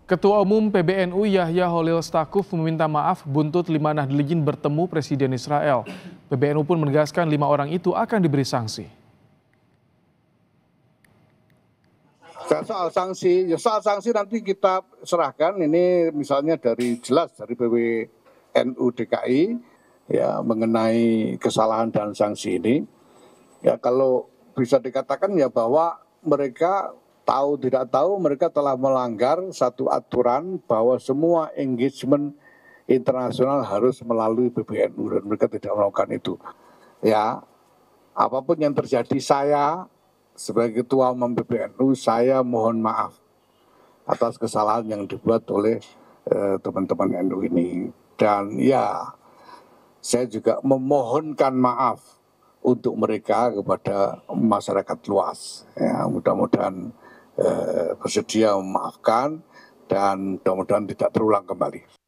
Ketua Umum PBNU Yahya Holil Stakuf meminta maaf buntut 5 Nahdliyin bertemu Presiden Israel. PBNU pun menegaskan 5 orang itu akan diberi sanksi. Soal sanksi nanti kita serahkan, ini misalnya dari PBNU DKI ya mengenai kesalahan dan sanksi ini. Ya kalau bisa dikatakan ya bahwa mereka tahu tidak tahu mereka telah melanggar satu aturan bahwa semua engagement internasional harus melalui PBNU dan mereka tidak melakukan itu. Ya, apapun yang terjadi, saya sebagai Ketua Umum PBNU saya mohon maaf atas kesalahan yang dibuat oleh teman-teman NU ini. Dan ya, saya juga memohonkan maaf untuk mereka kepada masyarakat luas. Ya, mudah-mudahan bersedia memaafkan dan mudah-mudahan tidak terulang kembali.